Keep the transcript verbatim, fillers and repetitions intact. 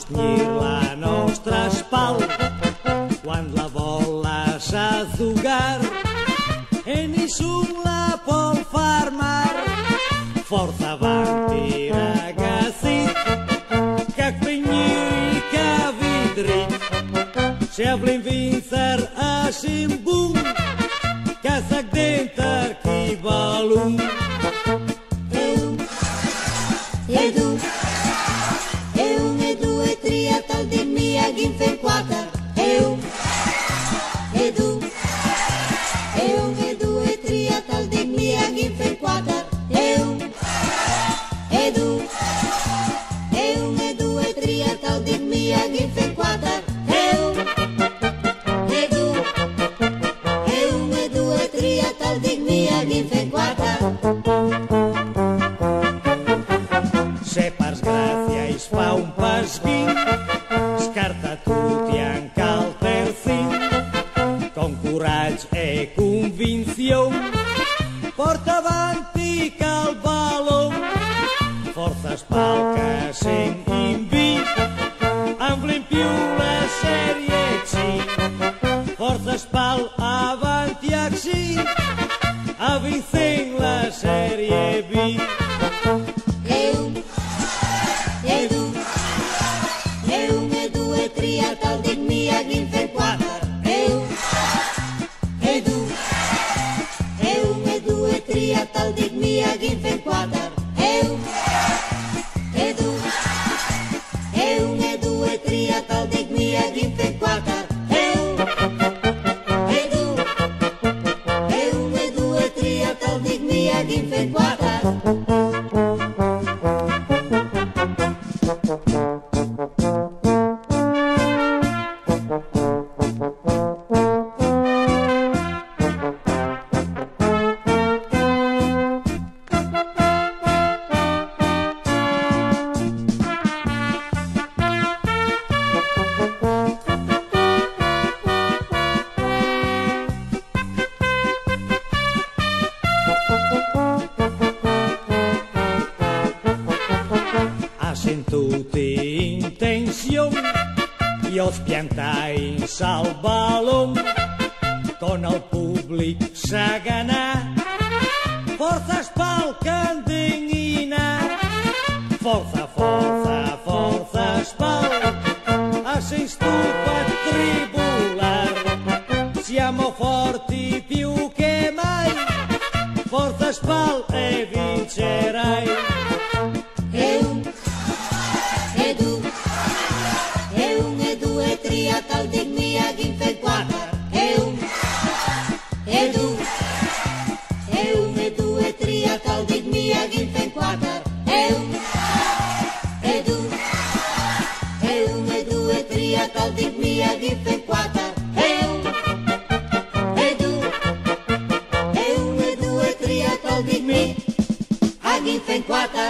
sostenier la nostra spalla quan la vol s'azugar e nessun la può fermar. Forza avanti ragazzi, che quegni che vidri, se volem vincer a Simbum, che sac dentro chi volum. E du, e un, e due, e tre, a tal di mia ginfen quater. E un, e du, e un, e due, e tre, a tal di mia ginfen quater. E un, e du, e un, e due, e tre, a tal di mia ginfen quater. E un, e du, e un, e due, e tre, a tal di mia ginfen quater. Se per sgrazia es fa un pas vint, scarta tutti anche al terzin, con coraggio e convinzione, porta avanti che il ballon, forza spalca sen invi, ampli in più la Serie C, forza spal avanti a C, a vincere la Serie B. E un, e du, e un, e due, e tre, a tal di mia ginfen quater. E un, e du, e un, e due, e tre, a tal di mia ginfen quater. E un, e du, e un, e due, e tre, a tal di mia ginfen quater. E un, e du, e un, e due, e tre, a tal di mia ginfen quater. Tutti in tensione, io spiantai in sal ballon, con il pubblico s'aganà, forza spal candenina, forza, forza, forza spal, a sen stufa tribular, siamo forti più che mai, forza spal e vincerai. E un, e du, e un, e due, e tre, a tal di mia ginfen quater. E un, e du, e un, e due, e tre, a tal di mia ginfen quater. E un, e du, e un, e due, e tre, a tal di mia ginfen quater. E un, e du, e un, e due, e tre, a tal di mia ginfen quater.